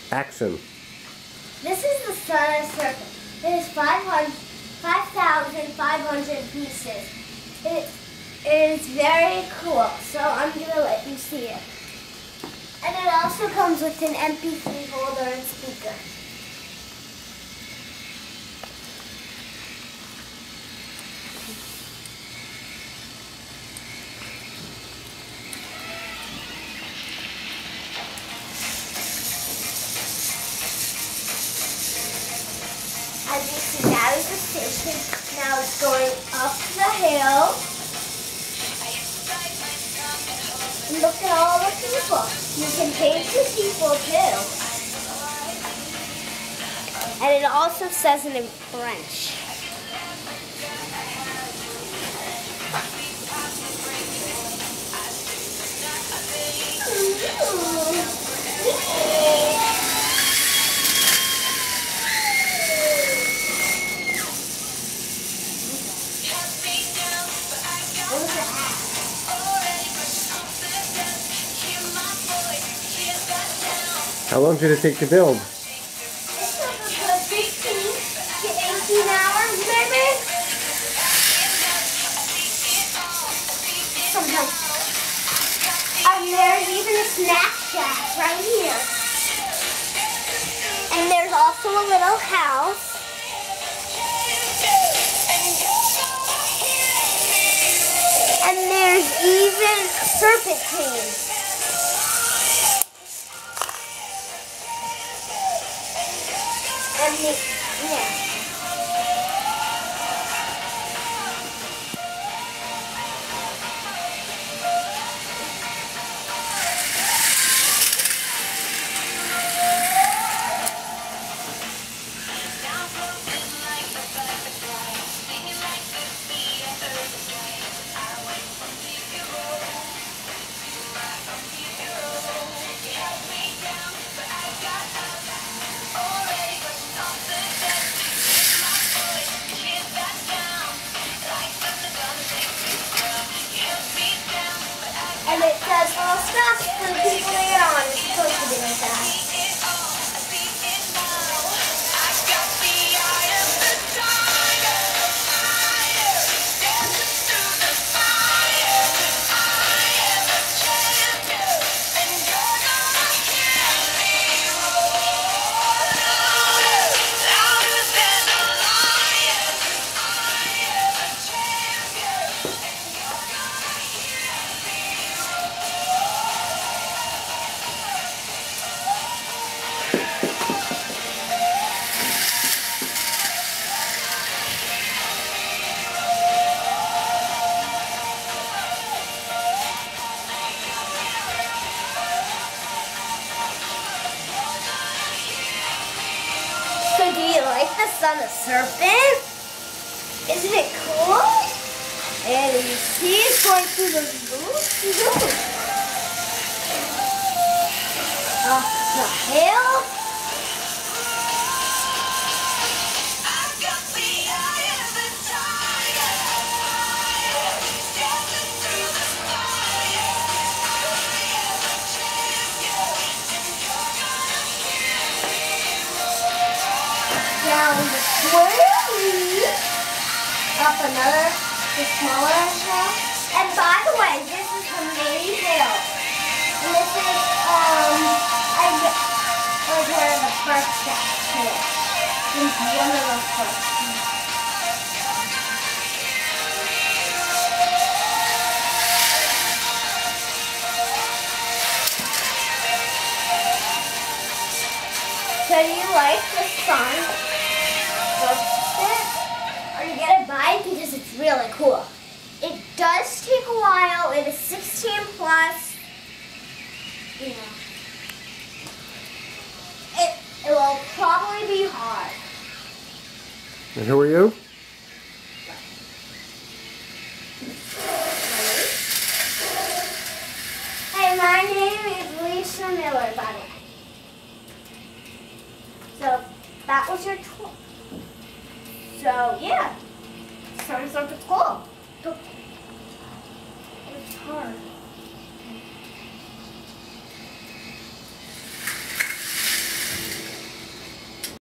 Action. This is the Son of Serpent. It is 5,500 pieces. It is very cool, so I'm going to let you see it. And it also comes with an MP3 holder and speaker. As you see, that is the station. Now it's going up the hill. And look at all the people. You can paint the people too. And it also says it in French. How long did it take to build? It took about 15 to 18 hours, maybe. Sometimes. And there's even a snack shack right here. And there's also a little house. And there's even serpentines. Yeah. And it says all stuff for the people to get on. It's supposed to be like that. So do you like the Son of Serpent? Isn't it cool? And you see it's going through the roof. Up the hill. Down the swing, up another, the smaller hill. And by the way, this is the main hill. And this is, like one of the first steps to it. This is one of the first. So do you like the sun? Or you get to buy it because it's really cool. It does take a while. It is 16 plus. You know. It will probably be hard. And who are you? Hey, my name is Elisha Miller, by the way. So that was your tour. So yeah, Son of Serpent's cool. It's hard.